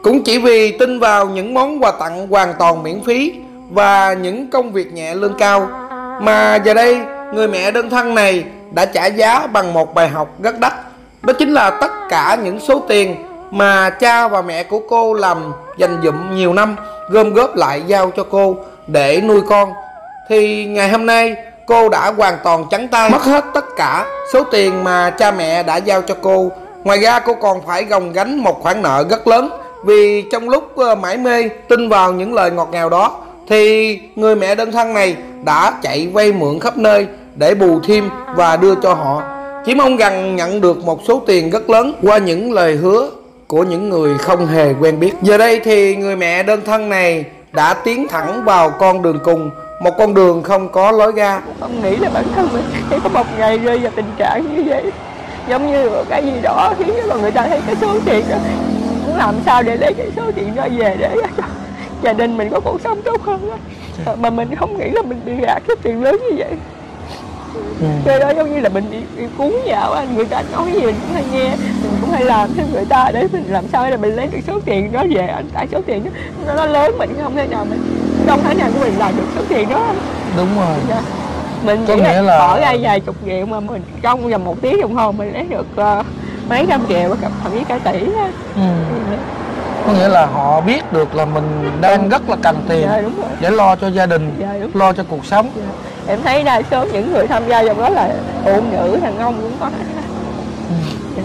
Cũng chỉ vì tin vào những món quà tặng hoàn toàn miễn phí và những công việc nhẹ lương cao mà giờ đây người mẹ đơn thân này đã trả giá bằng một bài học rất đắt. Đó chính là tất cả những số tiền mà cha và mẹ của cô làm dành dụm nhiều năm, gom góp lại giao cho cô để nuôi con. Thì ngày hôm nay cô đã hoàn toàn trắng tay, mất hết tất cả số tiền mà cha mẹ đã giao cho cô. Ngoài ra cô còn phải gồng gánh một khoản nợ rất lớn, vì trong lúc mải mê tin vào những lời ngọt ngào đó thì người mẹ đơn thân này đã chạy vay mượn khắp nơi để bù thêm và đưa cho họ, chỉ mong rằng nhận được một số tiền rất lớn qua những lời hứa của những người không hề quen biết. Giờ đây thì người mẹ đơn thân này đã tiến thẳng vào con đường cùng, một con đường không có lối ra. Không nghĩ là bản thân mình sẽ có một ngày rơi vào tình trạng như vậy, giống như cái gì đó khiến cho người ta thấy cái số tiền đó, muốn làm sao để lấy cái số tiền đó về để cho gia đình mình có cuộc sống tốt hơn. Mà mình không nghĩ là mình bị gạt cái tiền lớn như vậy. Cái đó giống như là mình bị cuốn vào, người ta nói gì mình cũng hay nghe, mình cũng hay làm theo người ta để mình làm sao để mình lấy được số tiền đó về. Tại số tiền đó nó lớn, mình không thể nào của mình làm được số tiền đó. Đúng rồi. Dạ. Mình có chỉ nghĩa là bỏ ra vài chục triệu mà mình trong vòng 1 tiếng đồng hồ mình lấy được mấy trăm triệu, thậm chí cả tỷ. Có nghĩa là họ biết được là mình đang rất là cần tiền. Dạ, đúng rồi. Để lo cho gia đình. Dạ, lo cho cuộc sống. Dạ. Em thấy đa số những người tham gia trong đó là phụ nữ, đàn ông cũng có. Dạ.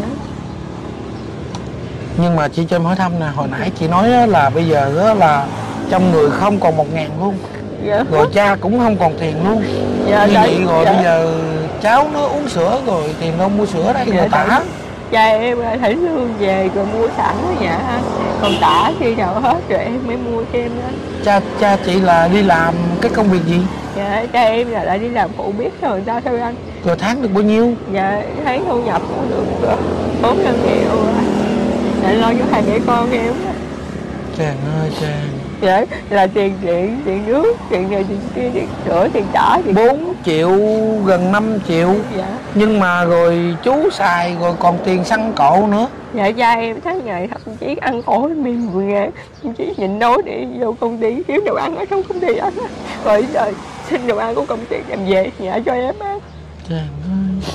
Nhưng mà chị cho em hỏi thăm nè, hồi nãy chị nói là bây giờ là trong người không còn 1.000 luôn. Dạ. Rồi cha cũng không còn tiền luôn. Dạ, như vậy rồi dạ. Bây giờ cháu nó uống sữa rồi tiền đâu mua sữa đây, rồi tả. Cha em thỉnh lương về rồi mua sẵn ở nhà, còn tả khi nào hết rồi em mới mua thêm đó. Cha chị là đi làm cái công việc gì? Dạ, cha em là lại đi làm phụ biết cho người ta thôi anh. Rồi tháng được bao nhiêu? Dạ, tháng thu nhập cũng được 4-5 triệu để lo cho 2 mẹ con em. Chàng ơi chàng. Dạ, là tiền điện, tiền nước, tiền này, tiền kia, tiền sữa, tiền trả, 4 triệu, gần 5 triệu. Dạ. Nhưng mà rồi chú xài rồi còn tiền xăng cộ nữa. Dạ, cha em tháng ngày thậm chí ăn khổ miên 10 ngàn, thậm chí nhịn đói để vô công ty kiếm đồ ăn ở trong công ty ăn. Rồi trời, xin đồ ăn của công ty đem về nhà cho em ăn. Chàng ơi.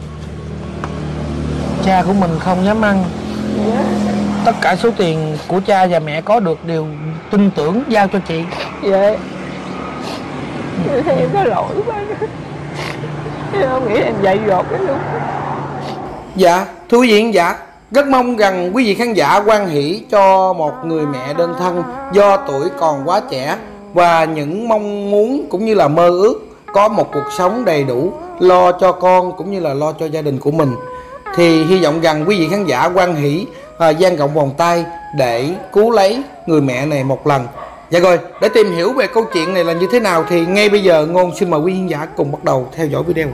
Cha của mình không dám ăn. Dạ. Tất cả số tiền của cha và mẹ có được đều tin tưởng giao cho chị. Dạ. Thì em có lỗi quá. Em không nghĩ em dạy dột cái luôn. Dạ, thưa quý vị khán giả, rất mong rằng quý vị khán giả hoan hỷ cho một người mẹ đơn thân do tuổi còn quá trẻ và những mong muốn cũng như là mơ ước có một cuộc sống đầy đủ, lo cho con cũng như là lo cho gia đình của mình. Thì hy vọng rằng quý vị khán giả hoan hỷ dang rộng vòng tay để cứu lấy người mẹ này một lần. Dạ rồi, để tìm hiểu về câu chuyện này là như thế nào thì ngay bây giờ Ngôn xin mời quý khán giả cùng bắt đầu theo dõi video.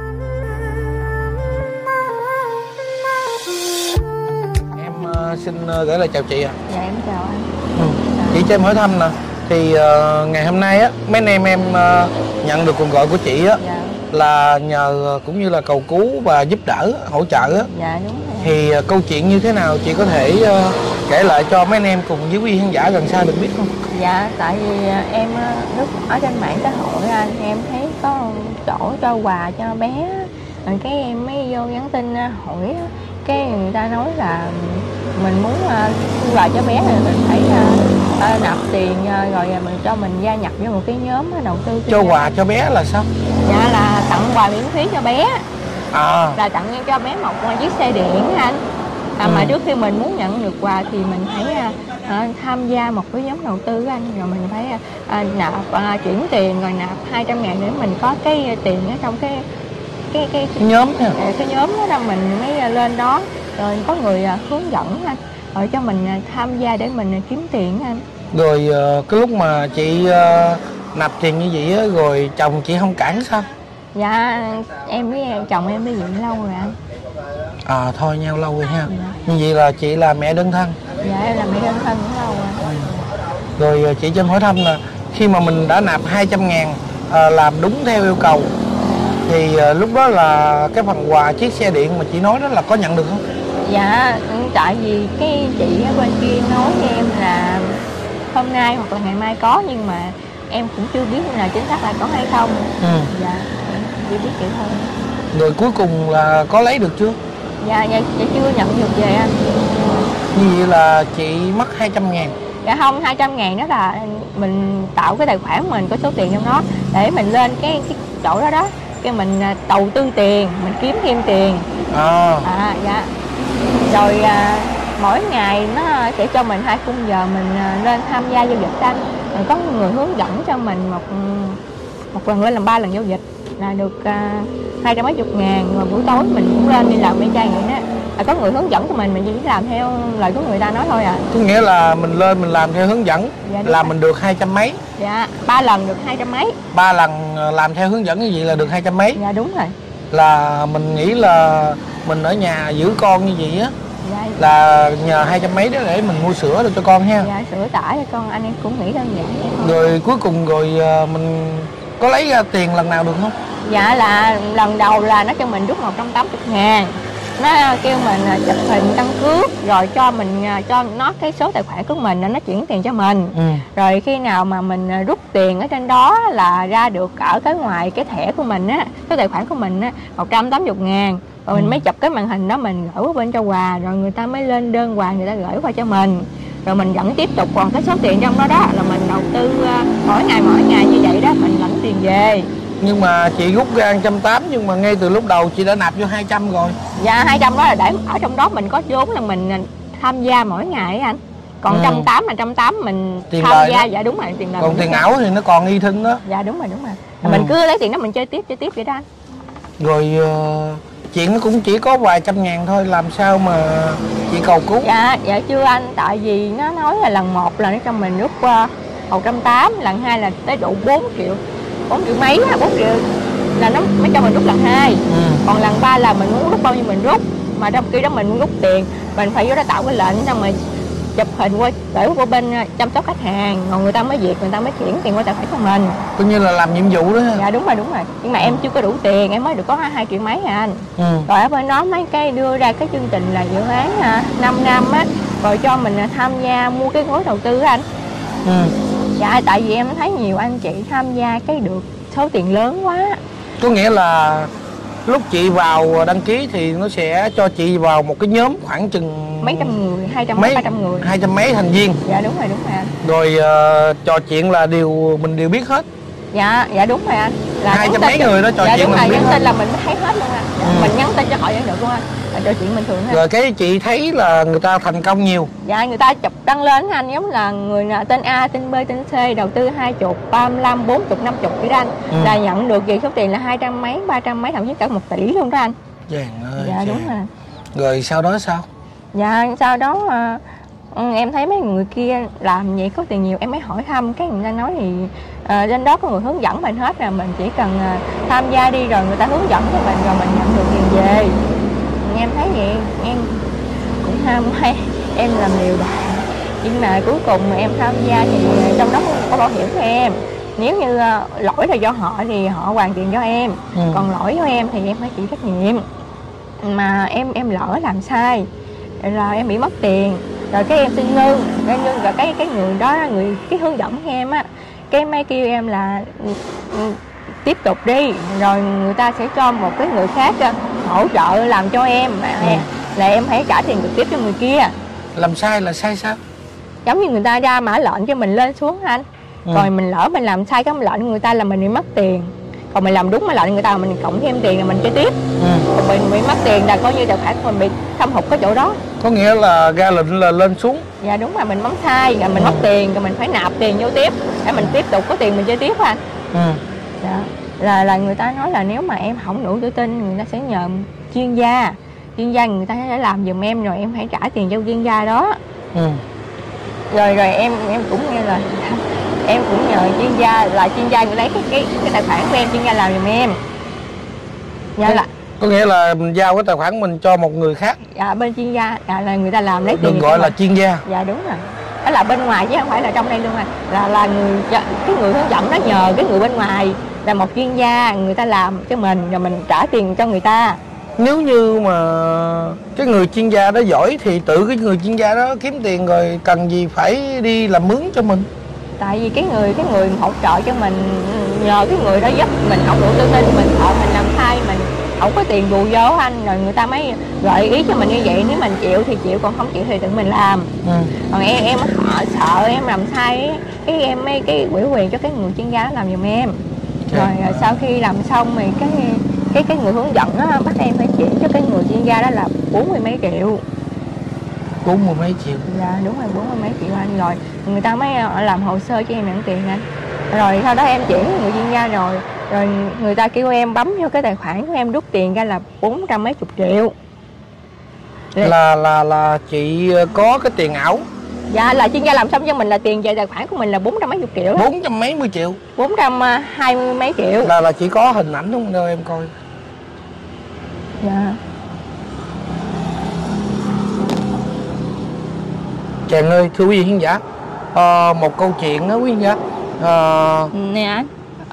Em xin gửi lời chào chị ạ. Dạ em chào anh. Chị cho em hỏi thăm nè, thì ngày hôm nay á mấy anh em nhận được cuộc gọi của chị á. Dạ. Là nhờ cũng như là cầu cứu và giúp đỡ, hỗ trợ á. Dạ đúng rồi. Thì câu chuyện như thế nào chị có thể kể lại cho mấy anh em cùng với quý khán giả gần xa được biết không? Dạ, tại vì em lúc ở trên mạng xã hội anh, em thấy có chỗ cho quà cho bé, rồi cái em mới vô nhắn tin hỏi, cái người ta nói là mình muốn quà cho bé thì mình phải nạp tiền rồi mình cho mình gia nhập vô một cái nhóm đầu tư. Cho quà cho bé là sao? Dạ là tặng quà miễn phí cho bé. Là tặng cho bé một chiếc xe điện anh. Mà trước khi mình muốn nhận được quà thì mình phải tham gia một cái nhóm đầu tư anh, rồi mình phải nạp chuyển tiền rồi nạp 200.000 để mình có cái tiền ở trong cái nhóm nha. Cái nhóm đó mình mới lên đó, rồi có người hướng dẫn anh, rồi cho mình tham gia để mình kiếm tiền anh. Rồi cái lúc mà chị nạp tiền như vậy á, rồi chồng chị không cản sao? Dạ em với chồng em mới dựng lâu rồi anh. Thôi nhau lâu rồi ha. Dạ. Như vậy là chị là mẹ đơn thân. Dạ em là mẹ đơn thân cũng lâu rồi. Rồi chị cho em hỏi thăm là khi mà mình đã nạp 200.000 làm đúng theo yêu cầu thì lúc đó là cái phần quà chiếc xe điện mà chị nói đó là có nhận được không? Dạ, tại vì cái chị ở bên kia nói với em nay hoặc là ngày mai có, nhưng mà em cũng chưa biết là chính xác là có hay không. Dạ em chỉ biết vậy thôi. Rồi cuối cùng là có lấy được chưa? Dạ chưa nhận được về anh. Như vậy là chị mất 200.000. Dạ không, 200.000 đó là mình tạo cái tài khoản mình có số tiền trong đó để mình lên cái chỗ đó đó, cái mình đầu tư tiền, mình kiếm thêm tiền. Dạ. Rồi mỗi ngày nó sẽ cho mình 2 khung giờ mình lên tham gia giao dịch anh. Rồi có người hướng dẫn cho mình một lần lên làm 3 lần giao dịch là được 200 mấy chục ngàn. Rồi buổi tối mình cũng lên đi làm y chang vậy đó. Có người hướng dẫn của mình chỉ làm theo lời của người ta nói thôi à. Có nghĩa là mình lên mình làm theo hướng dẫn, dạ, là mình được 200 mấy. Dạ 3 lần được 200 mấy. 3 lần làm theo hướng dẫn như vậy là được 200 mấy. Dạ đúng rồi. Là mình nghĩ là mình ở nhà giữ con như vậy á, dạ, là nhờ 200 mấy đó để mình mua sữa được cho con ha. Dạ sữa tải cho con, anh em cũng nghĩ đơn giản vậy thôi. Rồi cuối cùng rồi mình có lấy ra tiền lần nào được không? Dạ là lần đầu là nó cho mình rút 180.000. Nó kêu mình chụp hình căn cước rồi cho nó cái số tài khoản của mình, nó chuyển tiền cho mình. Rồi khi nào mà mình rút tiền ở trên đó là ra được ở cái ngoài cái thẻ của mình á, cái tài khoản của mình á 180.000. Rồi mình mới chụp cái màn hình đó mình gửi qua bên cho quà, rồi người ta mới lên đơn quà người ta gửi qua cho mình. Rồi mình vẫn tiếp tục, còn cái số tiền trong đó đó là mình đầu tư mỗi ngày như vậy đó, mình lãnh tiền về. Nhưng mà chị rút ra 180, nhưng mà ngay từ lúc đầu chị đã nạp vô 200 rồi. Dạ 200 đó là để ở trong đó mình có vốn là mình tham gia mỗi ngày anh. Còn 180 là 180 mình tiền tham gia. Đó. Dạ đúng rồi, tiền lời. Còn tiền ảo thì nó còn y thinh đó. Dạ đúng rồi. Mình cứ lấy tiền đó mình chơi tiếp vậy đó anh. Rồi chuyện nó cũng chỉ có vài trăm ngàn thôi, làm sao mà chị cầu cứu? Dạ chưa anh, tại vì nó nói là lần 1 là nó cho mình rút 180, lần 2 là tới đủ 4 triệu mấy á, 4 triệu là nó mới cho mình rút lần 2. Còn lần 3 là mình muốn rút bao nhiêu mình rút, mà trong khi đó mình muốn rút tiền mình phải vô đó tạo cái lệnh xong rồi chụp hình qua gửi qua bên chăm sóc khách hàng, rồi người ta mới duyệt, người ta mới chuyển tiền qua tài khoản của mình. Coi như là làm nhiệm vụ đó ha. Dạ đúng rồi. Nhưng mà em chưa có đủ tiền, em mới được có 2 triệu mấy à anh. Rồi ở bên đó mấy cái đưa ra cái chương trình là dự án 5 năm á, rồi cho mình tham gia mua cái gói đầu tư á anh. Dạ tại vì em thấy nhiều anh chị tham gia cái được số tiền lớn quá. Có nghĩa là lúc chị vào đăng ký thì nó sẽ cho chị vào một cái nhóm khoảng chừng mấy trăm người, 200 mấy 300 người, 200 mấy thành viên. Dạ đúng rồi anh. Rồi trò chuyện là mình đều biết hết. Dạ đúng rồi anh. Là 200 mấy người đó trò dạ, chuyện đúng mình biết nhắn hết. tin là mình thấy hết luôn anh. Mình nhắn tin cho họ vẫn được luôn anh. Là trò chuyện bình thường ha. Rồi cái chị thấy là người ta thành công nhiều. Dạ người ta chụp đăng lên anh, giống là người nào tên A, tên B, tên C đầu tư 20, 35, 40, 50 vậy đó anh. Là nhận được về số tiền là 200 mấy, 300 mấy, thậm chí cả 1 tỷ luôn đó anh. Chàng ơi. Dạ đúng rồi. Rồi sau đó sao? Dạ sau đó em thấy mấy người kia làm vậy có tiền nhiều, em mới hỏi thăm, cái người ta nói thì trên đó có người hướng dẫn mình hết, là mình chỉ cần tham gia đi rồi người ta hướng dẫn cho mình rồi mình nhận được tiền về. Em thấy vậy em cũng ham hay em làm liều đạn, nhưng mà cuối cùng em tham gia thì trong đó có bảo hiểm cho em. Nếu như lỗi là do họ thì họ hoàn tiền cho em, còn lỗi của em thì em phải chịu trách nhiệm. Mà em lỡ làm sai rồi em bị mất tiền, rồi cái em xin ngưng, rồi cái người đó, cái hướng dẫn em á, cái mấy kêu em là tiếp tục đi, rồi người ta sẽ cho một cái người khác hỗ trợ làm cho em, là em phải trả tiền trực tiếp cho người kia. Làm sai là sai sao? Giống như người ta ra mã lệnh cho mình lên xuống anh, rồi mình lỡ mình làm sai cái lệnh người ta là mình bị mất tiền, còn mình làm đúng mã lệnh người ta là mình cộng thêm tiền là mình chơi tiếp. Còn mình bị mất tiền là coi như tài khoản mình bị thâm hụt cái chỗ đó. Có nghĩa là ra lệnh là lên xuống. Dạ đúng rồi, mình bấm sai rồi mình mất tiền, rồi mình phải nạp tiền vô tiếp để mình tiếp tục có tiền mình chơi tiếp anh. Dạ là người ta nói là nếu mà em không đủ tự tin người ta sẽ nhờ chuyên gia người ta sẽ làm giùm em, rồi em phải trả tiền cho chuyên gia đó. Rồi em cũng nghe là em cũng nhờ chuyên gia, là chuyên gia người lấy cái tài khoản của em, chuyên gia làm giùm em. Dạ là có nghĩa là mình giao cái tài khoản mình cho một người khác. Dạ bên chuyên gia là người ta làm lấy tiền. Đừng gọi là chuyên gia. Dạ đúng rồi, đó là bên ngoài chứ không phải là trong đây luôn là cái người hướng dẫn đó nhờ cái người bên ngoài là một chuyên gia, người ta làm cho mình rồi mình trả tiền cho người ta. Nếu như mà cái người chuyên gia đó giỏi thì tự cái người chuyên gia đó kiếm tiền, rồi cần gì phải đi làm mướn cho mình. Tại vì cái người hỗ trợ cho mình, nhờ cái người đó giúp mình học độ tự tin, mình sợ mình làm sai, mình không có tiền bù vô anh, rồi người ta mới gợi ý cho mình như vậy. Nếu mình chịu thì chịu, còn không chịu thì tự mình làm. Còn em họ sợ em làm sai ấy, cái em mấy cái ủy quyền cho cái người chuyên gia làm giùm em. Rồi sau khi làm xong thì cái người hướng dẫn đó, bắt em phải chuyển cho cái người chuyên gia đó là 40 mấy triệu. 40 mấy triệu? Dạ đúng rồi, 40 mấy triệu anh. Rồi người ta mới làm hồ sơ cho em nhận tiền anh. Rồi sau đó em chuyển người chuyên gia rồi người ta kêu em bấm vô cái tài khoản của em rút tiền ra là 400 mấy chục triệu. Là chị có cái tiền ảo? Dạ là chuyên gia làm xong cho mình là tiền về tài khoản của mình là 400 mấy chục triệu. 400 mấy mươi triệu? 420 mấy triệu. Là chị có hình ảnh không đâu em coi? Dạ. Chàng ơi, thưa quý vị khán giả, một câu chuyện đó quý vị khán giả. Nè anh.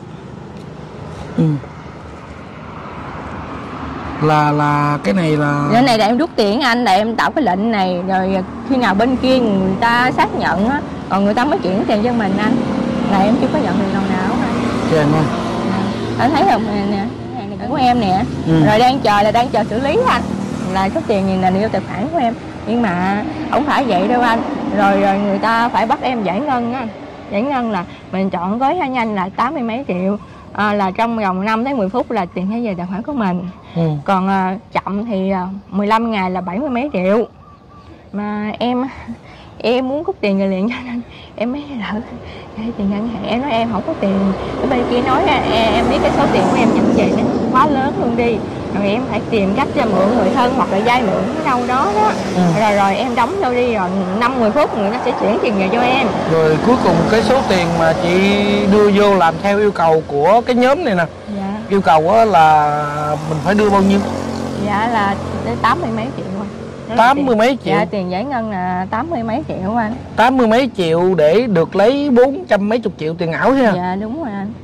Là cái này là... Cái này là em rút tiền anh, là em tạo cái lệnh này, rồi khi nào bên kia người ta xác nhận á, còn người ta mới chuyển tiền cho mình anh. Là em chưa có nhận được đồng nào anh. Chàng ơi. Anh thấy không? Nè, cái này của em nè. Rồi đang chờ xử lý anh. Là số tiền này là vô tài khoản của em. Nhưng mà không phải vậy đâu anh. Rồi người ta phải bắt em giải ngân á. Giải ngân là mình chọn gói nhanh là 80 mấy triệu. Là trong vòng 5 tới 10 phút là tiền sẽ về tài khoản của mình. Còn chậm thì 15 ngày là 70 mấy triệu. Mà em muốn rút tiền rồi liền cho nên em mới lỡ cái tiền ngân hàng. Em nói em không có tiền. Ở bên kia nói em biết cái số tiền của em nhận về nó quá lớn luôn đi, rồi em phải tìm cách cho mượn người thân hoặc là vay mượn ở đâu đó đó. Rồi em đóng vô đi, rồi 5-10 phút người ta sẽ chuyển tiền về cho em. Rồi cuối cùng cái số tiền mà chị đưa vô làm theo yêu cầu của cái nhóm này nè. Dạ. Yêu cầu á là mình phải đưa bao nhiêu? Dạ là 80 mấy triệu anh. 80 mấy triệu? Dạ tiền giải ngân là 80 mấy triệu anh. 80 mấy triệu để được lấy 400 mấy chục triệu tiền ảo ha? Dạ đúng rồi anh.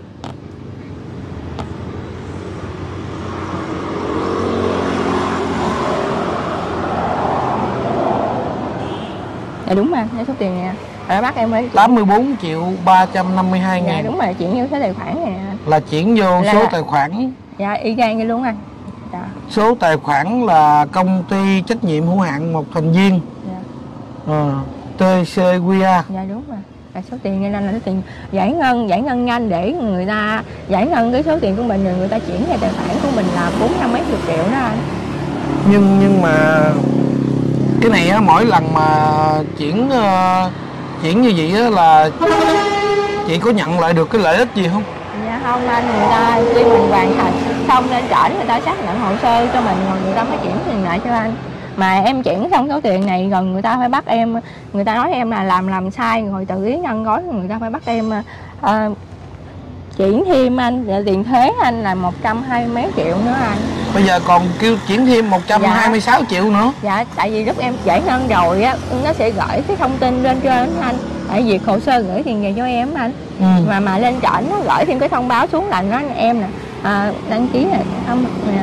Dạ đúng rồi, cái số tiền này rồi bắt em phải 84 triệu 352 ngàn. Dạ đúng rồi, chuyển vô số tài khoản này anh. Là chuyển vô số tài khoản? Dạ y gan vậy luôn anh. Dạ. Số tài khoản là công ty trách nhiệm hữu hạn một thành viên. Dạ. TCQA. Dạ đúng rồi. Là số tiền này là số tiền giải ngân nhanh để người ta giải ngân cái số tiền của mình, rồi người ta chuyển về tài khoản của mình là 400 mấy chục triệu đó anh. Nhưng mà cái này á, mỗi lần mà chuyển như vậy á là chị có nhận lại được cái lợi ích gì không? Dạ không anh, người ta khi mình hoàn thành xong lên trển người ta xác nhận hồ sơ cho mình, rồi người ta mới chuyển tiền lại cho anh. Mà em chuyển xong số tiền này rồi người ta phải bắt em, người ta nói em là làm sai rồi tự ý ngân gói, người ta phải bắt em chuyển thêm anh tiền thuế anh là 120 mấy triệu nữa anh. Bây giờ còn kêu chuyển thêm 126 triệu nữa? Dạ tại vì lúc em giải ngân rồi á, nó sẽ gửi cái thông tin lên trên anh, tại vì hồ sơ gửi tiền về cho em anh. Mà lên trển nó gửi thêm cái thông báo xuống là nó em nè đăng ký này không nè,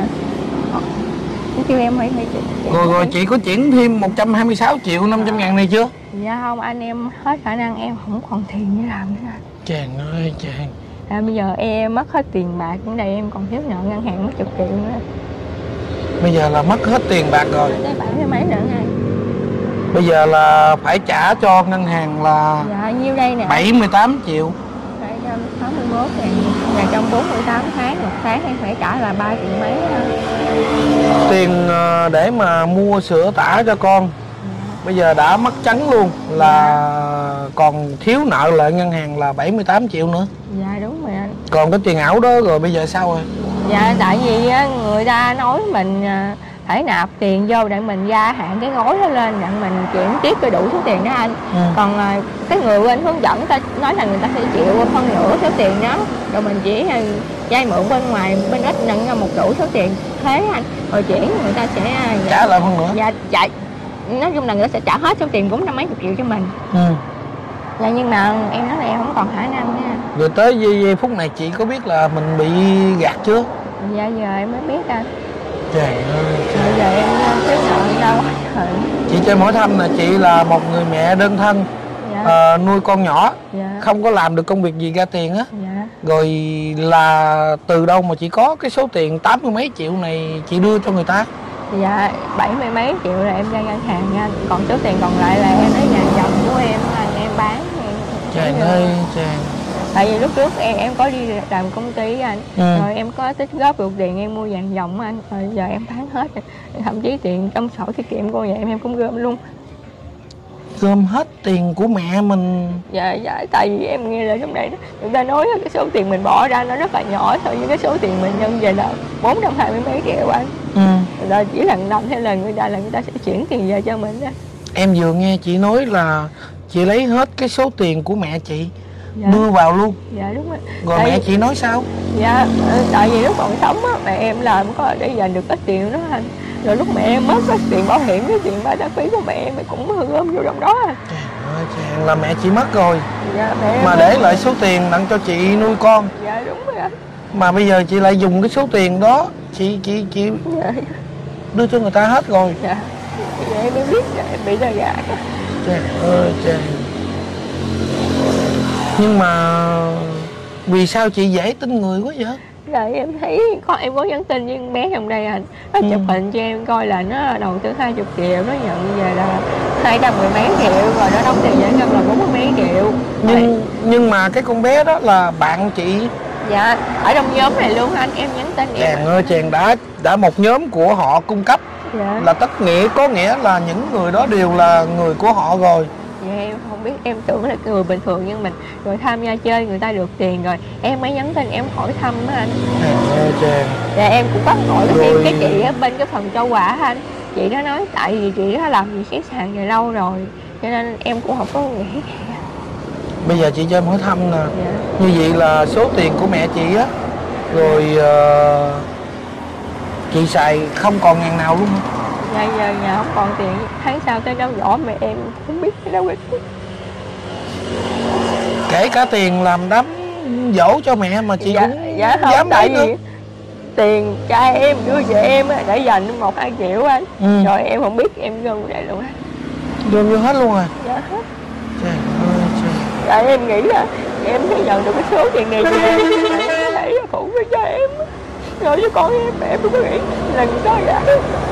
nó kêu em phải rồi chị có chuyển thêm 126 triệu 500 ngàn này chưa? Dạ không anh, em hết khả năng, em không còn tiền để làm nữa anh. Chàng ơi chàng. Bây giờ em mất hết tiền bạc ở đây, em còn thiếu nợ ngân hàng mất chục triệu nữa. Bây giờ là mất hết tiền bạc rồi. Tới 70 mấy nữa anh. Bây giờ là phải trả cho ngân hàng là dạ nhiêu đây nè, 78 triệu. 261 ngàn. Và trong 48 tháng, một tháng em phải trả là 3 triệu mấy. Tiền để mà mua sữa tã cho con bây giờ đã mất trắng luôn, là còn thiếu nợ lại ngân hàng là 78 triệu nữa. Dạ đúng rồi anh. Còn cái tiền ảo đó rồi bây giờ sao rồi? Dạ tại vì người ta nói mình phải nạp tiền vô để mình gia hạn cái gói đó lên để mình chuyển tiếp cho đủ số tiền đó anh. Còn cái người bên hướng dẫn ta nói là người ta sẽ chịu phân nửa số tiền đó, rồi mình chỉ vay mượn bên ngoài bên ít nhận một đủ số tiền thuế anh, rồi chuyển người ta sẽ trả lại phân nửa. Dạ chạy, nói chung là người ta sẽ trả hết số tiền 400 mấy chục triệu cho mình. Dạ nhưng mà em nói là em không còn khả năng nha. Rồi tới giây phút này chị có biết là mình bị gạt chưa? Dạ giờ em mới biết anh. Trời ơi. Bây giờ em thiếu nợ đâu. Chị cho hỏi thăm là chị là một người mẹ đơn thân. nuôi con nhỏ, Dạ. không có làm được công việc gì ra tiền á. Dạ. Rồi là từ đâu mà chị có cái số tiền 80 mấy triệu này chị đưa cho người ta? Dạ 70 mấy triệu là em ra ngân hàng nha, còn số tiền còn lại là em lấy nhà chồng của em anh, em bán em. Trời ơi trời. Tại vì lúc trước em có đi làm công ty anh, rồi em có tích góp được tiền em mua vàng dòng anh, rồi giờ em bán hết rồi. Thậm chí tiền trong sổ tiết kiệm của nhà em cũng gom luôn. Gom hết tiền của mẹ mình? Dạ tại vì em nghe là trong đây đó, người ta nói cái số tiền mình bỏ ra nó rất là nhỏ so với cái số tiền mình nhân về là 420 mấy triệu anh. Là chỉ lần năm hay là người ta sẽ chuyển tiền về cho mình đó. Em vừa nghe chị nói là chị lấy hết cái số tiền của mẹ chị. Dạ. Đưa vào luôn? Dạ đúng rồi. Rồi mẹ chị nói sao? Dạ tại vì lúc còn sống á, mẹ em làm có để dành được ít tiền đó anh. Rồi lúc mẹ em mất cái tiền bảo hiểm, cái tiền ba đá phí của mẹ em cũng gom vô trong đó. Trời ơi trời, là mẹ chị mất rồi. Dạ, mẹ mà để lại số tiền đặng cho chị nuôi con. Dạ đúng rồi anh. Mà bây giờ chị lại dùng cái số tiền đó chị dạ. đưa cho người ta hết rồi. Dạ em mới biết em bị ra gạt. Trời ơi trời. Nhưng mà vì sao chị dễ tin người quá vậy? Dạ em thấy em có nhắn tin với con bé trong đây anh, nó chụp hình cho em coi là nó đầu tư 20 triệu, nó nhận về là 210 mấy triệu, rồi nó đóng tiền giải ngân là 40 mấy triệu. Nhưng mà cái con bé đó là bạn chị? Dạ ở trong nhóm này luôn anh, em nhắn tin em. Chàng ơi chàng, đã một nhóm của họ cung cấp. Dạ. Là có nghĩa là những người đó đều là người của họ rồi. Dạ em không biết, em tưởng là người bình thường như mình, rồi tham gia chơi người ta được tiền rồi em mới nhắn tin em hỏi thăm á anh. Chàng. Dạ em cũng có hỏi thêm cái chị ở bên cái phần cho quả anh, chị đó nói tại vì chị đó làm gì cái sàn này lâu rồi cho nên em cũng không có nghĩ. Bây giờ chị cho em hỏi thăm nè. Dạ. Như vậy là số tiền của mẹ chị á, rồi chị xài không còn ngàn nào luôn hả? Dạ giờ nhà không còn tiền, tháng sau tới đâu rõ mẹ em không biết cái đâu hết. Kể cả tiền làm đám dỗ cho mẹ mà chị cũng không, dám tại nữa. vì tiền cha em đưa về em để dành 1-2 triệu anh. Rồi em không biết em gom đây luôn á. Gom vô hết luôn rồi? Dạ hết. Trời ơi trời. Dạ em nghĩ là em sẽ nhận được cái số tiền này về em có thể phụ với cha em, rồi với con em cũng có nghĩ là người ta gạt.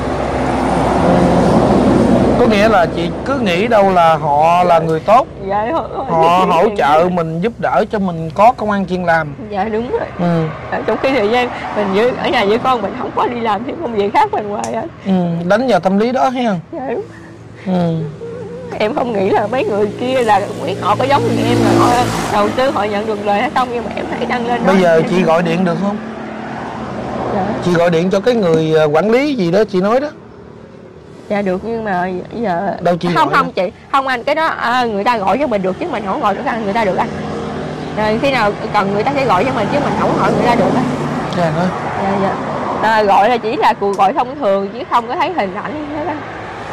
Có nghĩa là chị cứ nghĩ đâu là họ là người tốt. Dạ, họ hỗ trợ mình, giúp đỡ cho mình có công ăn chuyện làm. Dạ đúng rồi. Trong khi thời gian mình ở nhà với con mình không có đi làm thêm công việc khác bên ngoài anh. Đánh vào tâm lý đó ha. Dạ đúng. Em không nghĩ là mấy người kia là biết họ có giống như em, là họ đầu tư họ nhận được lời hay không, nhưng mà em thấy đăng lên đó. Bây giờ chị gọi điện được không? Dạ. Chị gọi điện cho cái người quản lý gì đó chị nói đó. Dạ được, nhưng mà giờ đâu chị không chị, không anh, cái đó người ta gọi cho mình được chứ mình không gọi được anh, người ta được anh. Rồi khi nào cần người ta sẽ gọi cho mình chứ mình không gọi người ta được anh. Dạ thôi. Dạ. Gọi là chỉ là cuộc gọi thông thường chứ không có thấy hình ảnh hết á.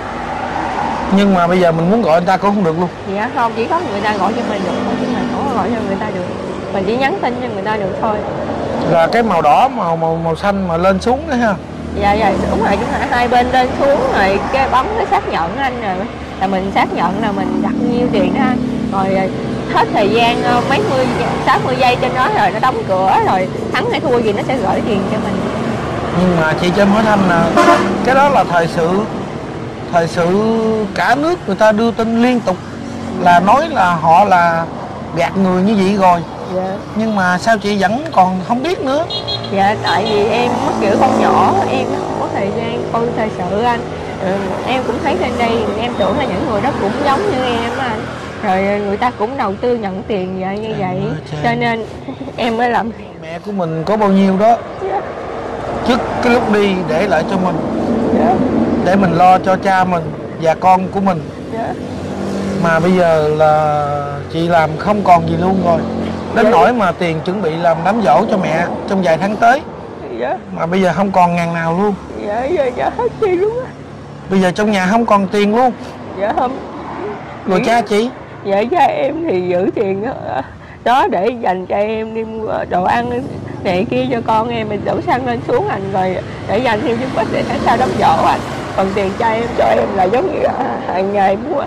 Nhưng mà bây giờ mình muốn gọi người ta cũng không được luôn? Dạ không, chỉ có người ta gọi cho mình được thôi chứ mình không có gọi cho người ta được, mình chỉ nhắn tin cho người ta được thôi. Là cái màu đỏ, màu xanh mà lên xuống đó ha? Dạ đúng rồi, chúng ta hai bên lên xuống rồi cái bấm cái xác nhận anh, rồi là mình xác nhận là mình đặt nhiêu tiền đó anh, rồi hết thời gian 60 giây trên đó rồi nó đóng cửa, rồi thắng hay thua gì nó sẽ gửi tiền cho mình. Nhưng mà chị cho em hỏi thăm nè, cái đó là thời sự cả nước người ta đưa tin liên tục là nói là họ là gạt người như vậy rồi. Dạ. Nhưng mà sao chị vẫn còn không biết nữa? Dạ tại vì em mất kiểu con nhỏ, em không có thời gian coi thời sự anh. Em cũng thấy trên đây, em tưởng là những người đó cũng giống như em anh, rồi người ta cũng đầu tư nhận tiền vậy như vậy, cho nên em mới làm. Mẹ của mình có bao nhiêu đó. Dạ. Trước cái lúc đi để lại cho mình. Dạ. Để mình lo cho cha mình và con của mình. Dạ. Mà bây giờ là chị làm không còn gì luôn rồi. Đến nỗi mà tiền chuẩn bị làm đám giỗ cho mẹ trong vài tháng tới. Dạ. Mà bây giờ không còn ngàn nào luôn. Dạ hết chi luôn á. Bây giờ trong nhà không còn tiền luôn. Dạ không. Rồi cha chị? Dạ cha em thì giữ tiền đó để dành cho em đi mua đồ ăn này kia cho con em, mình đổ xăng lên xuống anh, rồi để dành thêm chút ít để tháng sau đám giỗ anh. Còn tiền cha em cho em là giống như hàng ngày mua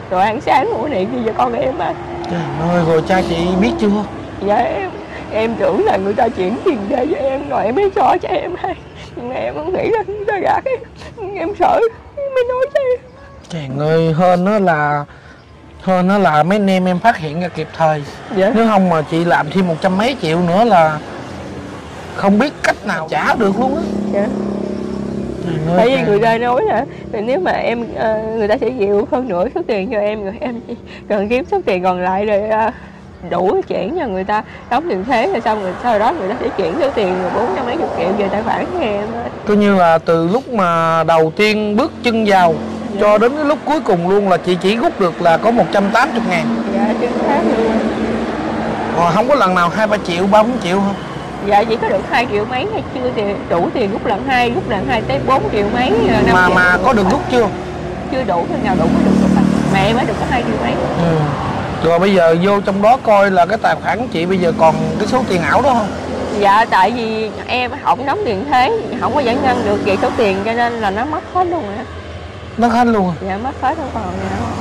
rồi ăn sáng ngủ này kia cho con em á. Trời ơi, rồi cha chị biết chưa? Dạ em tưởng là người ta chuyển tiền về cho em rồi em mới cho em hay, nhưng mà em không nghĩ là người ta gạt em sợ mới nói cho em. Trời ơi, hơn đó là mấy anh em phát hiện ra kịp thời. Dạ. Nếu không mà chị làm thêm 100 mấy triệu nữa là không biết cách nào trả được luôn á. Dạ. Tại vì người ta nói là nếu mà em người ta sẽ chịu hơn nửa số tiền cho em, rồi em chỉ cần kiếm số tiền còn lại rồi đủ chuyển cho người ta đóng tiền thuế, rồi xong rồi sau đó người ta sẽ chuyển số tiền 400 mấy chục triệu về tài khoản cho em. Coi như là từ lúc mà đầu tiên bước chân vào cho đến cái lúc cuối cùng luôn là chị chỉ rút được là có 180 ngàn. Dạ chính xác luôn. Còn không có lần nào 2-3 triệu, 3-4 triệu không? Dạ chỉ có được 2 triệu mấy, hay chưa đủ tiền rút lần 2 tới 4 triệu mấy, 5 triệu. Mà có được rút chưa? Chưa đủ, lần nào đủ mới được rút. Mẹ mới được có 2 triệu mấy. Rồi bây giờ vô trong đó coi là cái tài khoản chị bây giờ còn cái số tiền ảo đó không? Dạ tại vì em không đóng tiền thuế, không có giải ngân được về số tiền cho nên là nó mất hết luôn rồi. Mất hết luôn à? Dạ mất hết không còn gì đâu.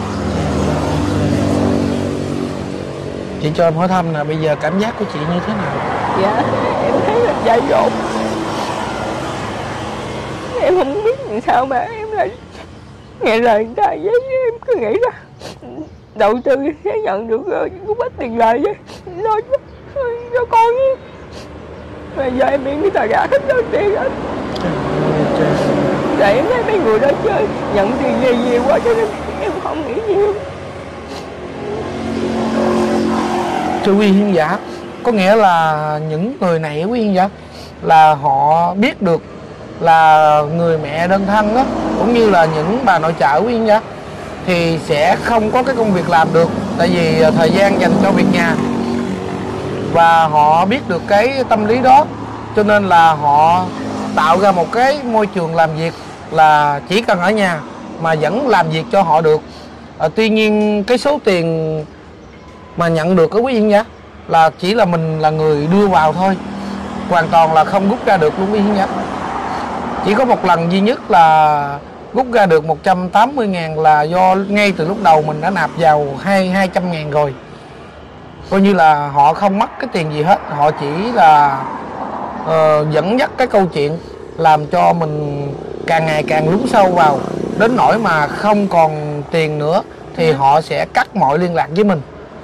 Chị cho em hỏi thăm là bây giờ cảm giác của chị như thế nào? Dạ em thấy là dại dột. Em không biết làm sao mà em lại nghe lời người ta với em cứ nghĩ là đầu tư sẽ nhận được cũng ít tiền lời với nói cho con ấy. Mà giờ em bị người ta gạt hết số tiền hết. Tại em thấy mấy người đó chơi nhận tiền về nhiều quá cho nên em không nghĩ nhiều. Thưa quý khán giả, có nghĩa là những người này quý khán giả là họ biết được là người mẹ đơn thân đó, cũng như là những bà nội trợ quý khán giả thì sẽ không có cái công việc làm được, tại vì thời gian dành cho việc nhà, và họ biết được cái tâm lý đó cho nên là họ tạo ra một cái môi trường làm việc là chỉ cần ở nhà mà vẫn làm việc cho họ được. Tuy nhiên cái số tiền mà nhận được của quý vị nhá là chỉ là mình là người đưa vào thôi, hoàn toàn là không rút ra được luôn quý vị nhá. Chỉ có một lần duy nhất là rút ra được 180 ngàn là do ngay từ lúc đầu mình đã nạp vào 200 ngàn rồi. Coi như là họ không mất cái tiền gì hết, họ chỉ là dẫn dắt cái câu chuyện làm cho mình càng ngày càng lún sâu vào, đến nỗi mà không còn tiền nữa thì họ sẽ cắt mọi liên lạc với mình.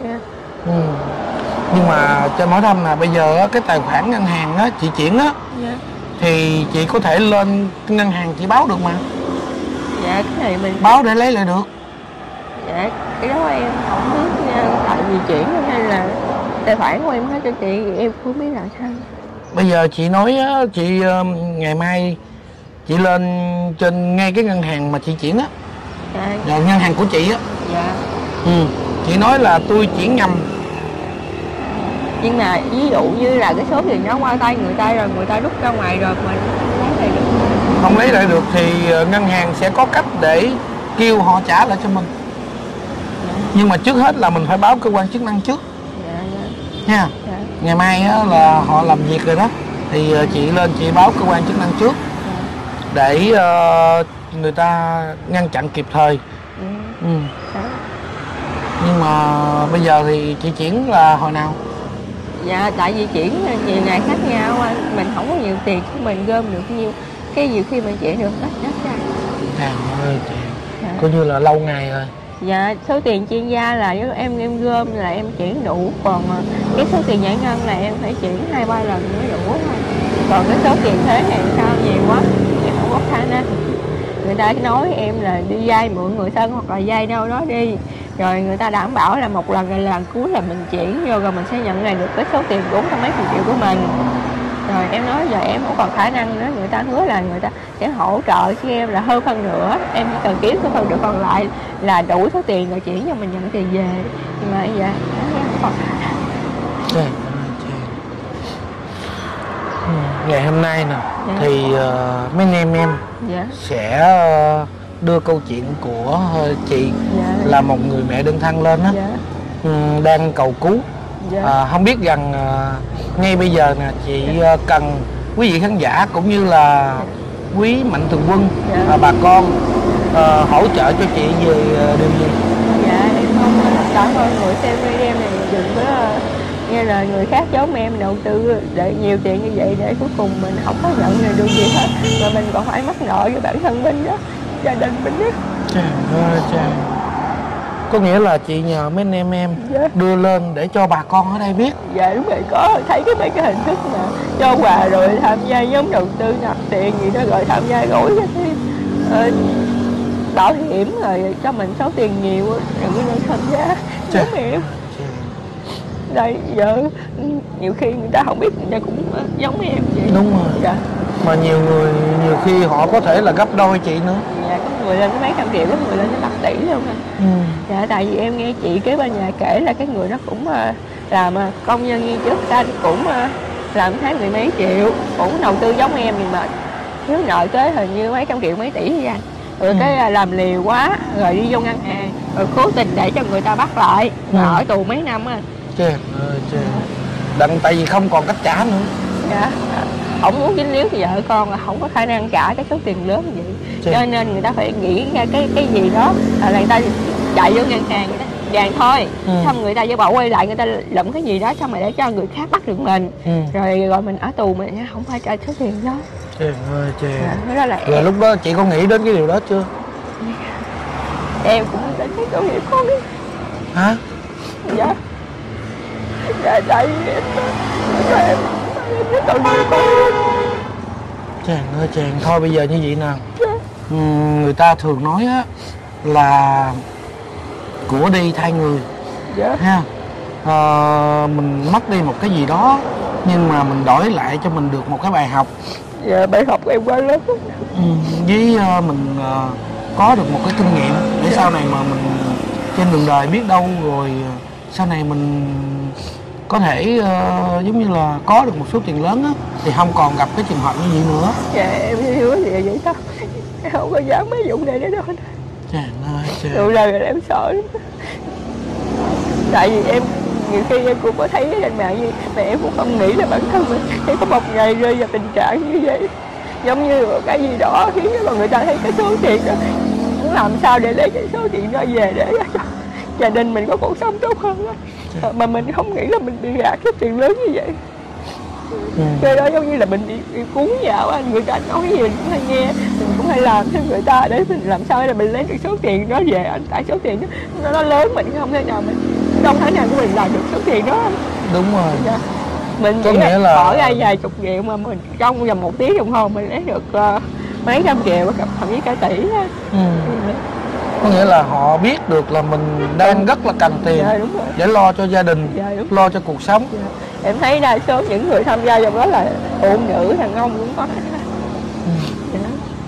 Nhưng mà cho nói thăm là bây giờ cái tài khoản ngân hàng á chị chuyển á thì chị có thể lên ngân hàng chị báo được mà. Dạ cái này mình báo để lấy lại được. Dạ cái đó em không biết nha, tại vì chuyển hay là tài khoản của em hết cho chị, em không biết là sao. Bây giờ chị nói á, chị ngày mai chị lên trên ngay cái ngân hàng mà chị chuyển á. Dạ. Ngân hàng của chị á. Dạ. Chị nói là tôi chuyển nhầm. Nhưng mà ví dụ như là cái số tiền nó qua tay người ta rồi, người ta rút ra ngoài rồi mà lấy lại được không lấy lại được thì ngân hàng sẽ có cách để kêu họ trả lại cho mình. Nhưng mà trước hết là mình phải báo cơ quan chức năng trước. Nha. Ngày mai á, là họ làm việc rồi đó thì chị lên chị báo cơ quan chức năng trước để người ta ngăn chặn kịp thời. Nhưng mà bây giờ thì chị chuyển là hồi nào? Dạ tại vì chuyển nhiều ngày khác nhau, mình không có nhiều tiền chứ mình gom được nhiêu, cái nhiều khi mình chuyển được ít ra. Trời ơi chị, coi như là lâu ngày rồi. Dạ số tiền chuyên gia là nếu em gom là em chuyển đủ, còn cái số tiền giải ngân là em phải chuyển 2-3 lần mới đủ thôi. Còn cái số tiền thuế này sao nhiều quá em không có khả năng. Người ta nói em là đi vay mượn người thân hoặc là vay đâu đó đi, rồi người ta đảm bảo là một lần cuối là mình chuyển vô rồi mình sẽ nhận lại được cái số tiền 400 mấy triệu của mình. Rồi em nói giờ em không còn khả năng nữa, người ta hứa là người ta sẽ hỗ trợ cho em là hơn phân nửa, em chỉ cần kiếm cái phần nửa còn lại là đủ số tiền rồi chuyển cho mình nhận tiền về. Nhưng mà bây giờ em không còn khả năng. Ngày hôm nay nè thì mấy anh em sẽ đưa câu chuyện của chị là một người mẹ đơn thân lên á, đang cầu cứu. Không biết rằng ngay bây giờ nè chị cần quý vị khán giả cũng như là quý mạnh thường quân bà con hỗ trợ cho chị về điều gì? Dạ thôi người xem video này đừng có nghe lời người khác giống em đầu tư để nhiều tiền như vậy để cuối cùng mình không có nhận được gì hết, mà mình còn phải mắc nợ với bản thân mình đó, gia đình mình đó. Trời ơi trời. Có nghĩa là chị nhờ mấy anh em Dạ. đưa lên để cho bà con ở đây biết. Dạ đúng rồi, có thấy mấy cái hình thức mà cho quà rồi tham gia nhóm đầu tư nạp tiền gì đó rồi tham gia gói cái bảo hiểm rồi cho mình số tiền nhiều đừng có nên tham gia giống em. Đây giờ nhiều khi người ta không biết người ta cũng giống em vậy. Đúng rồi. Dạ. Mà nhiều người nhiều khi họ có thể là gấp đôi chị nữa. Dạ có người lên tới mấy trăm triệu, có người lên tới bạc tỷ luôn à. Dạ tại vì em nghe chị kế bên nhà kể là cái người đó cũng làm công nhân viên chức, ta cũng làm tháng mười mấy triệu, cũng đầu tư giống em nhưng mà thiếu nợ tới hình như mấy trăm triệu mấy tỷ vậy anh. Rồi cái làm liều quá rồi đi vô ngân hàng rồi cố tình để cho người ta bắt lại mà ở tù mấy năm á. Trời ơi trời. Đặng tại vì không còn cách trả nữa. Dạ. Không muốn dính líu thì vợ con là không có khả năng trả cái số tiền lớn như vậy. Cho nên người ta phải nghĩ ra cái gì đó là người ta chạy vô ngân hàng người ta vàng thôi, xong người ta với bảo quay lại người ta lụm cái gì đó xong rồi để cho người khác bắt được mình, rồi mình ở tù mình không phải trả số tiền đó. Trời ơi trời. Đó là rồi lúc đó chị có nghĩ đến cái điều đó chưa? Em cũng tính cái tội nghiệp con ấy. Hả? Dạ. Dạ tại vì em cái tội nghiệp con. Chàng ơi chàng, thôi bây giờ như vậy nè. Người ta thường nói á là của đi thay người. Dạ. Ha. Mình mất đi một cái gì đó nhưng mà mình đổi lại cho mình được một cái bài học. Dạ bài học em quá lớn. Với mình có được một cái kinh nghiệm để sau này mà mình trên đường đời biết đâu rồi sau này mình có thể giống như là có được một số tiền lớn á thì không còn gặp cái trường hợp như vậy nữa. Dạ em hiểu gì vậy đó, em không có dám mấy vụ này nữa đâu. Trời ơi trời. Vụ này là em sợ lắm. Tại vì em nhiều khi em cũng có thấy trên mạng gì mà em cũng không nghĩ là bản thân mình sẽ có một ngày rơi vào tình trạng như vậy, giống như một cái gì đó khiến cho người ta thấy cái số tiền đó muốn làm sao để lấy cái số tiền đó về để cho gia đình mình có cuộc sống tốt hơn đó. Mà mình không nghĩ là mình bị gạt cái tiền lớn như vậy. Cái đó giống như là mình bị cuốn vào anh, người ta nói gì mình cũng hay nghe, mình cũng hay làm theo người ta để mình làm sao để mình lấy được số tiền đó về anh. Tại số tiền đó nó lớn mình không thể nào mình không thể nào của mình làm được số tiền đó. Đúng rồi. Dạ. Mình có nghĩ nghĩa là bỏ ra vài chục triệu mà mình trong vòng 1 tiếng đồng hồ mình lấy được mấy trăm triệu thậm chí cả tỷ. Có nghĩa là họ biết được là mình đang rất là cần tiền. Dạ, đúng rồi. Để lo cho gia đình, Dạ, lo cho cuộc sống. Dạ. Em thấy đa số những người tham gia trong đó là phụ nữ, đàn ông cũng có. Dạ.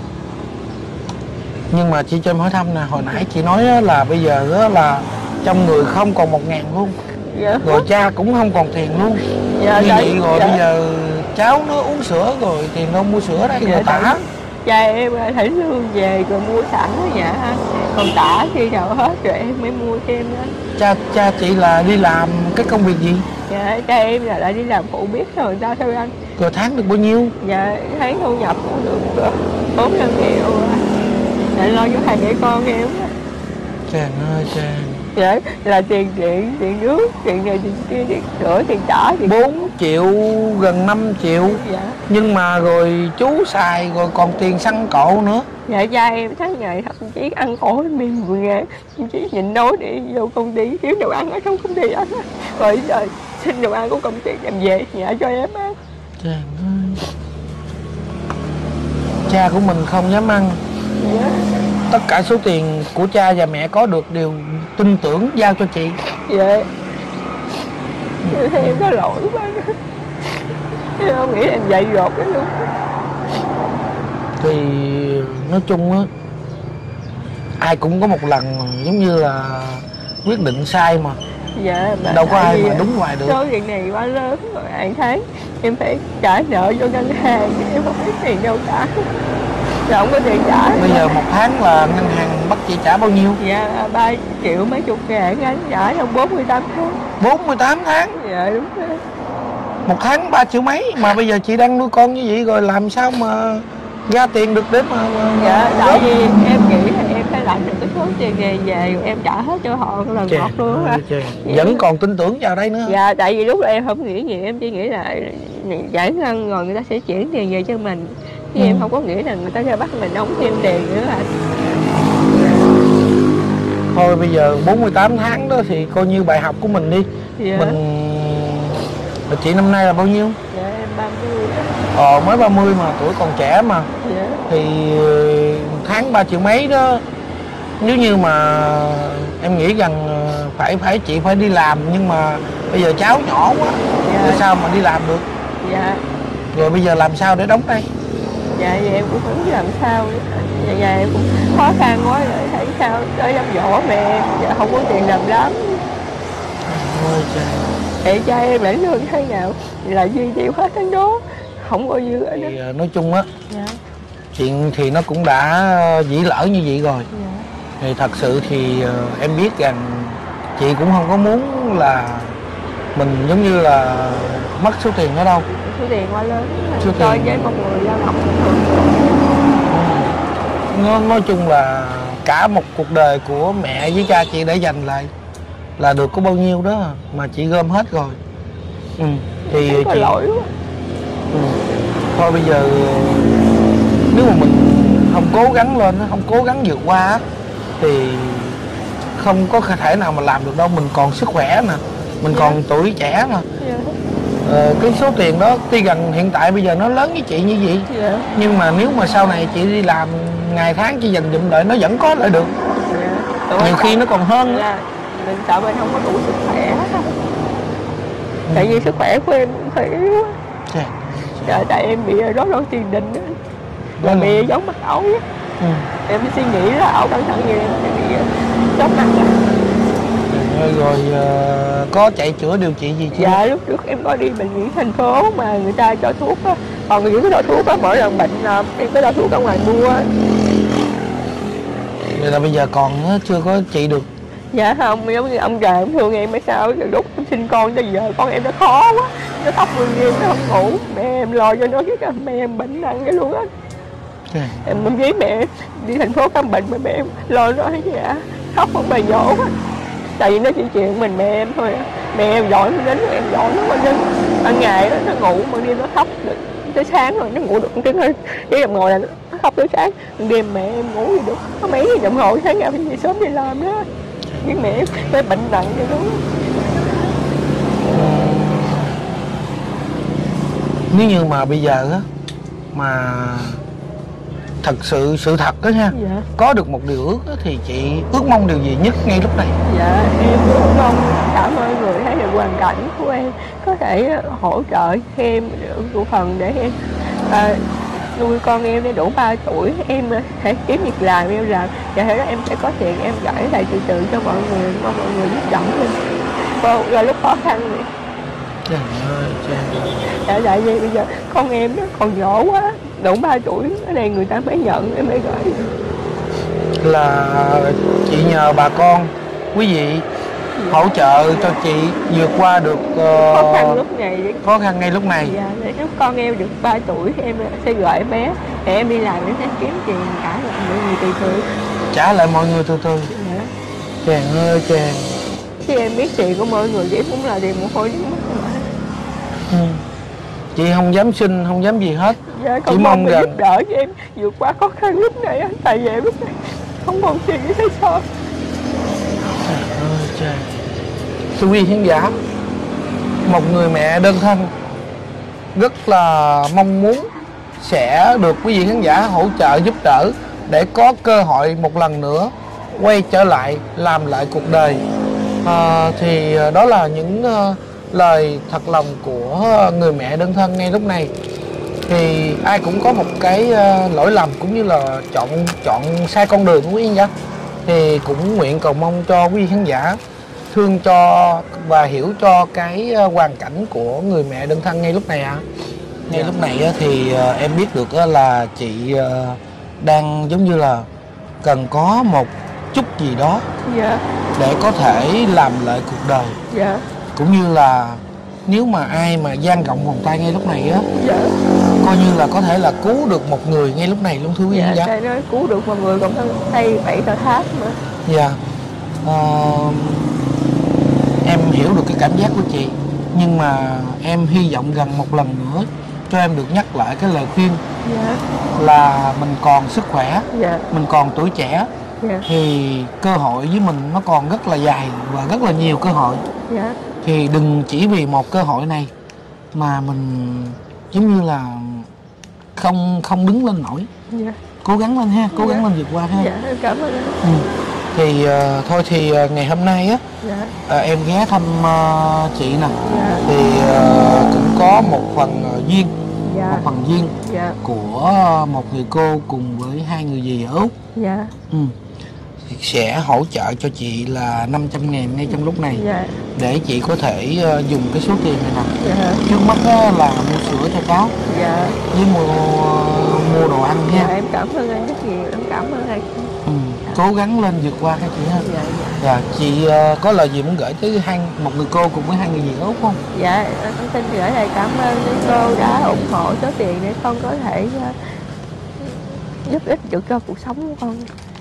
Nhưng mà chị cho em hỏi thăm nè, hồi nãy chị nói là bây giờ là trong người không còn 1.000 luôn. Dạ. Rồi cha cũng không còn tiền luôn. Dạ, như vậy rồi dạ. Bây giờ cháu nó uống sữa rồi tiền đâu mua sữa đây, rồi tả. Cha em thảy lương về rồi mua sẵn ở nhà anh, còn tả khi nào hết rồi em mới mua thêm đó. Cha chị là đi làm cái công việc gì? Dạ cha em là lại đi làm phụ biết rồi người ta thôi anh. Rồi tháng được bao nhiêu? Dạ tháng thu nhập cũng được 400 triệu để lo cho 2 mẹ con em. Chàng ơi chàng. Dạ là tiền điện, tiền nước, tiền này, tiền kia, tiền sữa, tiền trả, tiền 4 triệu, gần 5 triệu. Dạ. Nhưng mà rồi chú xài rồi còn tiền xăng cộ nữa. Dạ cha em tháng ngày thậm chí ăn khổ miên 10 ngàn, thậm chí nhịn đói để vô công ty kiếm đồ ăn ở trong công ty anh. Rồi giờ xin đồ ăn của công ty đem về nhà cho em ăn. Chàng ơi. Cha của mình không dám ăn. Dạ. Tất cả số tiền của cha và mẹ có được đều tin tưởng giao cho chị. Dạ. Thì em có lỗi quá. Em không nghĩ em dạy dột cái luôn. Thì nói chung á, ai cũng có một lần giống như là quyết định sai mà. Dạ mà đâu có ai mà đúng hoài được. Số tiền này quá lớn rồi, hàng tháng em phải trả nợ cho ngân hàng, em không biết tiền đâu cả. Dạ không có tiền trả. Bây giờ một tháng là ngân hàng bắt chị trả bao nhiêu? Dạ 3 triệu mấy chục ngàn anh, trả trong 48 tháng. 48 tháng? Dạ đúng rồi. Một tháng 3 triệu mấy mà bây giờ chị đang nuôi con như vậy rồi làm sao mà ra tiền được để mà Dạ tại vì em nghĩ là em phải làm được cái số tiền về rồi em trả hết cho họ lần một luôn á. Vẫn còn tin tưởng vào đây nữa. Dạ, tại vì lúc đó em không nghĩ gì, em chỉ nghĩ là giải ngân rồi người ta sẽ chuyển tiền về cho mình, chứ em không có nghĩ là người ta sẽ bắt mình đóng thêm tiền nữa à. Thôi bây giờ 48 tháng đó thì coi như bài học của mình đi. Dạ. Chị năm nay là bao nhiêu? Dạ em 30. Mới 30 mà, tuổi còn trẻ mà. Dạ. Thì tháng 3 triệu mấy đó, nếu như mà em nghĩ rằng chị phải đi làm, nhưng mà bây giờ cháu nhỏ quá, dạ. sao mà đi làm được? Dạ. Rồi bây giờ làm sao để đóng đây? Dạ vậy em cũng không biết làm sao nữa. Dạ em cũng khó khăn quá rồi, thấy sao tới đám dỗ mẹ em, dạ không có tiền làm lắm. Ôi trời. Để cha em lãnh lương thế nào là duy chịu hết tháng đó, không có dư ở đó. Thì nói chung á, Dạ. chuyện thì nó cũng đã dĩ lỡ như vậy rồi. Dạ. Thì thật sự thì em biết rằng chị cũng không có muốn là mình giống như là mất số tiền đó đâu. Số tiền quá lớn Số so tiền... với một người lao động bình thường. Nói chung là cả một cuộc đời của mẹ với cha chị để dành lại là được có bao nhiêu đó mà chị gom hết rồi. Thì có chị lỗi quá. Thôi bây giờ nếu mà mình không cố gắng lên, không cố gắng vượt qua thì không có thể nào mà làm được đâu. Mình còn sức khỏe nè, mình còn tuổi trẻ mà. Cái số tiền đó tuy gần hiện tại bây giờ nó lớn với chị như vậy, nhưng mà nếu mà sau này chị đi làm ngày tháng chị dành dụm đợi nó vẫn có lại được. Nhiều khi nó còn hơn nữa. Mình sợ mình không có đủ sức khỏe. Tại vì sức khỏe của em cũng phải yếu á. Tại em bị rối loạn tiền đình á, là bị giống mắc ấu á. Em suy nghĩ là ấu cẩn thận gì em bị chóng mặt á. Rồi có chạy chữa điều trị gì chưa? Dạ lúc trước em có đi bệnh viện thành phố mà người ta cho thuốc á, còn những cái loại thuốc á mỗi lần bệnh em có loại thuốc ở ngoài mua á. Vậy là bây giờ còn chưa có trị được? Dạ không, giống như ông trời ông thương em hay sao, lúc em sinh con tới giờ con em nó khó quá, nó khóc nguyên đêm nó không ngủ, mẹ em lo cho nó cái mẹ em bệnh nặng cái luôn á. Em với mẹ đi thành phố khám bệnh mà mẹ em lo nó hết dạ, khóc không bài dỗ á. Tại vì nó chỉ chuyện mình mẹ em thôi, mẹ em giỏi nó đến em giỏi nó đến ban ngày đó, nó ngủ ban đêm nó khóc tới sáng rồi nó ngủ được cái em ngồi là nó khóc tới sáng, ban đêm mẹ em ngủ gì được có mấy giờ đồng hồ sáng ra phải về sớm đi làm đó, nhưng mẹ em phải bệnh nặng vậy đó. Nếu như mà bây giờ á mà thật sự sự thật đó ha, dạ. Có được một điều ước đó, thì chị ước mong điều gì nhất ngay lúc này? Dạ em ước mong cả mọi người thấy được hoàn cảnh của em có thể hỗ trợ thêm một phần để em nuôi con em đến đủ 3 tuổi, em sẽ kiếm việc làm em làm, và thế đó em sẽ có tiền em gửi lại từ từ cho mọi người, mong mọi người giúp đỡ mình vào lúc khó khăn này. Trời ơi, Dạ tại vì bây giờ con em nó còn nhỏ quá, đủ 3 tuổi ở đây người ta mới nhận em mới gửi. Là chị nhờ bà con quý vị hỗ trợ cho chị vượt qua được khó khăn lúc này. Khó khăn ngay lúc này. Dạ, để lúc con em được 3 tuổi em sẽ gửi bé để em đi làm để sẽ kiếm tiền trả lại mọi người từ từ. Trả lại mọi người từ từ. Dạ. Chàng ơi chàng. Chứ em biết tiền của mọi người thì cũng là tiền mồ hôi nước mắt mà. Chị không dám xin, không dám gì hết. Dạ, chỉ mong rằng giúp đỡ cho em vượt qua khó khăn lúc này á, tại vì em lúc này không còn tiền như thế sao. Trời ơi trời. Thưa quý khán giả, một người mẹ đơn thân rất là mong muốn sẽ được quý vị khán giả hỗ trợ giúp đỡ để có cơ hội một lần nữa quay trở lại làm lại cuộc đời. Thì đó là những lời thật lòng của người mẹ đơn thân ngay lúc này. Thì ai cũng có một cái lỗi lầm cũng như là chọn sai con đường của quý khán giả. Thì cũng nguyện cầu mong cho quý vị khán giả thương cho và hiểu cho cái hoàn cảnh của người mẹ đơn thân ngay lúc này ạ. Ngay lúc này thì em biết được là chị đang giống như là cần có một chút gì đó để có thể làm lại cuộc đời. Cũng như là nếu mà ai mà dang rộng vòng tay ngay lúc này á, coi như là có thể là cứu được một người ngay lúc này luôn thưa quý vị. Dạ, nó cứu được một người còn tay 7 tờ tháp nữa. Dạ. Em hiểu được cái cảm giác của chị, nhưng mà em hy vọng rằng một lần nữa cho em được nhắc lại cái lời khuyên. Dạ. Là mình còn sức khỏe, Dạ. mình còn tuổi trẻ, Dạ. thì cơ hội với mình nó còn rất là dài và rất là nhiều cơ hội. Dạ. Thì đừng chỉ vì một cơ hội này mà mình giống như là không đứng lên nổi. Dạ. Cố gắng lên ha, cố gắng lên vượt qua ha. Dạ, em cảm ơn anh. Thì thôi thì ngày hôm nay á, Dạ. em ghé thăm chị nè. Dạ. Thì cũng có một phần duyên, Dạ. một phần duyên Dạ. của một người cô cùng với hai người dì ở Úc. Dạ. Thì sẽ hỗ trợ cho chị là 500.000 ngay trong lúc này. Dạ. Để chị có thể dùng cái số tiền này nè. Dạ. Trước mắt là mua sữa cho cháu. Dạ. Với mua đồ ăn Dạ, ha. em cảm ơn anh rất nhiều, em cảm ơn anh. Cố gắng lên vượt qua cái chị ha. Dạ. Dạ, chị có lời gì muốn gửi tới một người cô cùng với hai người dì ở Úc không? Dạ, em xin gửi lời cảm ơn đến cô đã ủng hộ số tiền để con có thể giúp ích được cho cuộc sống của con.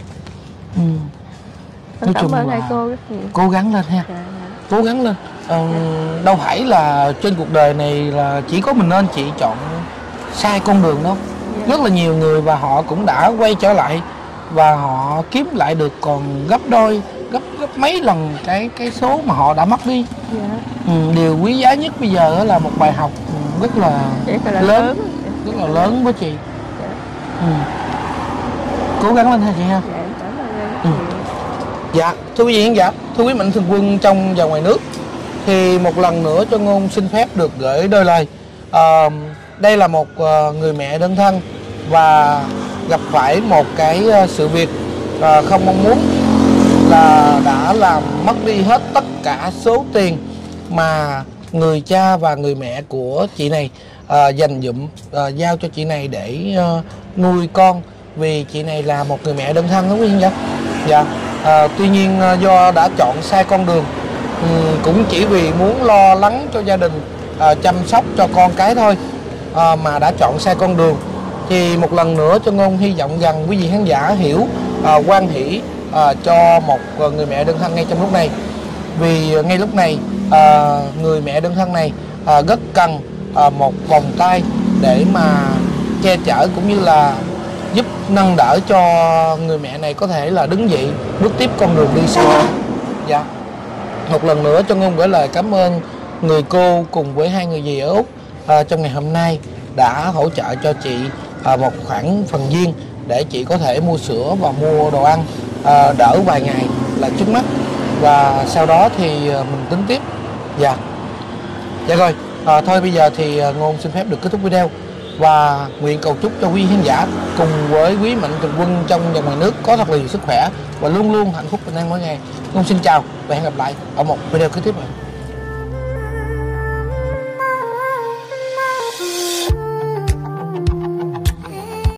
Con cảm ơn hai cô rất nhiều. Cố gắng lên ha. Dạ. Cố gắng lên. Đâu phải là trên cuộc đời này là chỉ có mình nên chị chọn sai con đường đâu. Dạ. Rất là nhiều người và họ cũng đã quay trở lại và họ kiếm lại được còn gấp đôi, gấp mấy lần cái số mà họ đã mất đi. Dạ. Điều quý giá nhất bây giờ là một bài học rất là lớn, rất là lớn với chị. Dạ. Cố gắng lên ha chị ha. Dạ, em cảm ơn anh. Dạ, thưa quý vị khán giả, thưa quý mạnh thường quân trong và ngoài nước, thì một lần nữa cho Ngôn xin phép được gửi đôi lời. Đây là một người mẹ đơn thân và gặp phải một cái sự việc không mong muốn, là đã làm mất đi hết tất cả số tiền mà người cha và người mẹ của chị này dành dụm giao cho chị này để nuôi con, vì chị này là một người mẹ đơn thân đó quý vị khán giả. Dạ. Tuy nhiên do đã chọn sai con đường, cũng chỉ vì muốn lo lắng cho gia đình, chăm sóc cho con cái thôi, mà đã chọn sai con đường. Thì một lần nữa cho Ngôn hy vọng rằng quý vị khán giả hiểu, hoan hỷ cho một người mẹ đơn thân ngay trong lúc này. Vì ngay lúc này người mẹ đơn thân này rất cần một vòng tay để mà che chở cũng như là giúp nâng đỡ cho người mẹ này có thể là đứng dậy bước tiếp con đường đi sau. Dạ. Một lần nữa cho Ngôn gửi lời cảm ơn người cô cùng với hai người dì ở Úc trong ngày hôm nay đã hỗ trợ cho chị một khoản phần duyên để chị có thể mua sữa và mua đồ ăn đỡ vài ngày là trước mắt, và sau đó thì mình tính tiếp. Dạ. Dạ rồi, thôi bây giờ thì Ngôn xin phép được kết thúc video và nguyện cầu chúc cho quý khán giả cùng với quý mạnh thường quân trong và ngoài nước có thật là nhiều sức khỏe và luôn luôn hạnh phúc bình an mỗi ngày. Ngôn xin chào và hẹn gặp lại ở một video kế tiếp.